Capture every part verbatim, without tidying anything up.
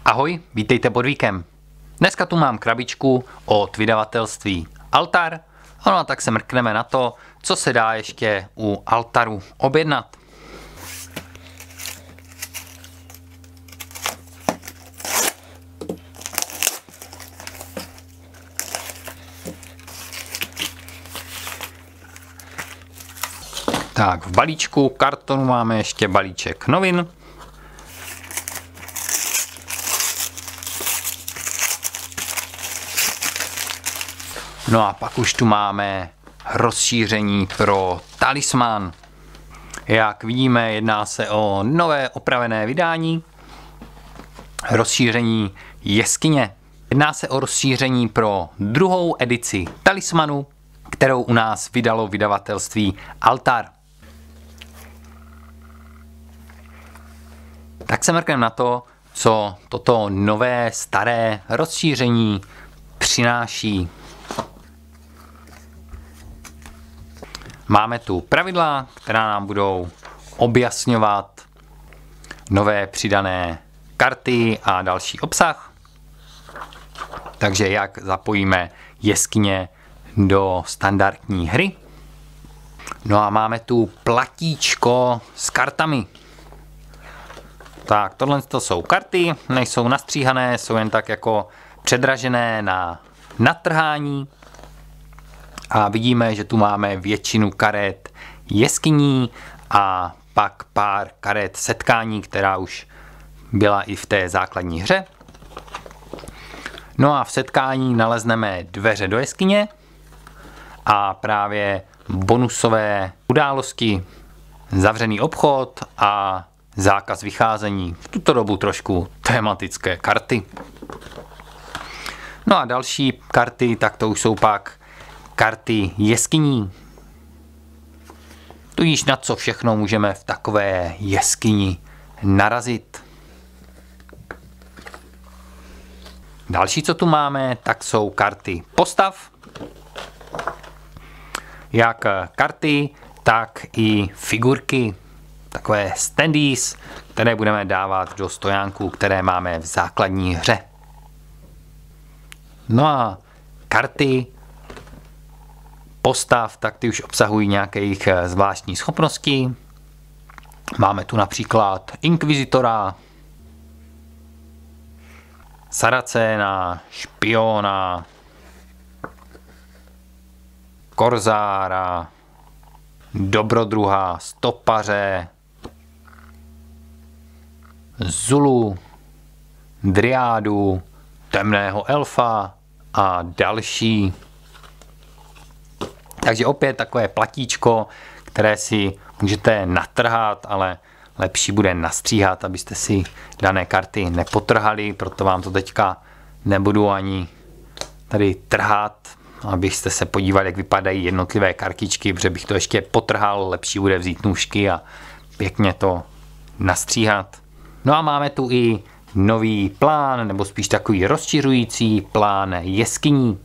Ahoj, vítejte pod víkem. Dneska tu mám krabičku od vydavatelství Altar. No a tak se mrkneme na to, co se dá ještě u Altaru objednat. Tak, v balíčku kartonu máme ještě balíček novin. No a pak už tu máme rozšíření pro talisman. Jak vidíme, jedná se o nové opravené vydání. Rozšíření jeskyně. Jedná se o rozšíření pro druhou edici talismanu, kterou u nás vydalo vydavatelství Altar. Tak se mrkneme na to, co toto nové staré rozšíření přináší. Máme tu pravidla, která nám budou objasňovat nové přidané karty a další obsah. Takže jak zapojíme jeskyně do standardní hry. No a máme tu platíčko s kartami. Tak, tohle to jsou karty, nejsou nastříhané, jsou jen tak jako předražené na natrhání. A vidíme, že tu máme většinu karet jeskyní a pak pár karet setkání, která už byla i v té základní hře. No a v setkání nalezneme dveře do jeskyně a právě bonusové události, zavřený obchod a zákaz vycházení. V tuto dobu trošku tematické karty. No a další karty, tak to už jsou pak karty jeskyní. Tudíž na co všechno můžeme v takové jeskyni narazit. Další, co tu máme, tak jsou karty postav. Jak karty, tak i figurky. Takové standees, které budeme dávat do stojánků, které máme v základní hře. No a karty postav, tak ty už obsahují nějaké jejich zvláštní schopnosti. Máme tu například Inkvizitora, Saracéna, Špiona, Korzára, Dobrodruha, Stopaře, Zulu, Driádu, Temného elfa a další. Takže opět takové platíčko, které si můžete natrhat, ale lepší bude nastříhat, abyste si dané karty nepotrhali, proto vám to teďka nebudu ani tady trhat, abyste se podívali, jak vypadají jednotlivé kartičky, protože bych to ještě potrhal, lepší bude vzít nůžky a pěkně to nastříhat. No a máme tu i nový plán, nebo spíš takový rozšiřující plán jeskyní.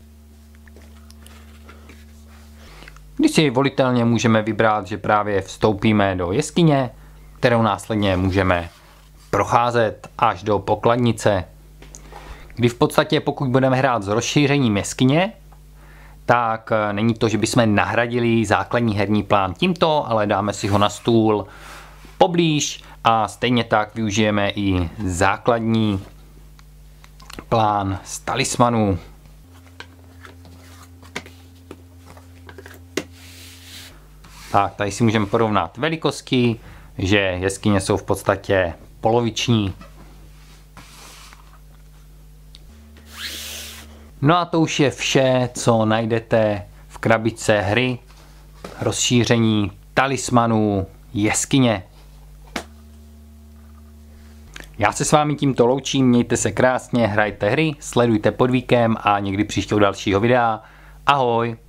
Když si volitelně můžeme vybrat, že právě vstoupíme do jeskyně, kterou následně můžeme procházet až do pokladnice. Kdy v podstatě pokud budeme hrát s rozšířením jeskyně, tak není to, že bychom nahradili základní herní plán tímto, ale dáme si ho na stůl poblíž a stejně tak využijeme i základní plán z talismanu. Tak, tady si můžeme porovnat velikosti, že jeskyně jsou v podstatě poloviční. No a to už je vše, co najdete v krabičce hry rozšíření talismanů jeskyně. Já se s vámi tímto loučím, mějte se krásně, hrajte hry, sledujte pod víkem a někdy příště u dalšího videa. Ahoj!